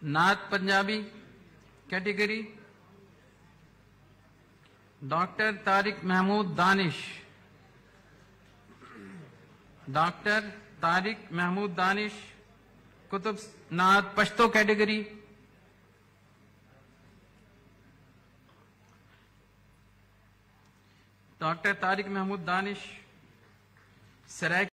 नात Punjabi category doctor Tariq Mahmood Danish, doctor Tariq Mahmood Danish कुतुब नात पश्तो कैटेगरी, डॉक्टर तारिक महमूद दानिश सराय